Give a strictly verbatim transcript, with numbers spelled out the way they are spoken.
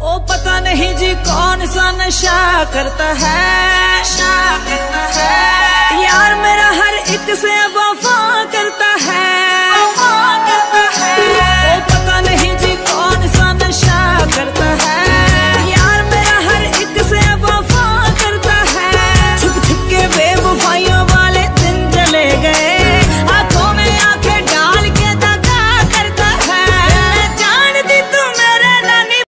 ओ पता नहीं जी कौन सा नशा करता है, नशा करता है यार मेरा हर एक से अब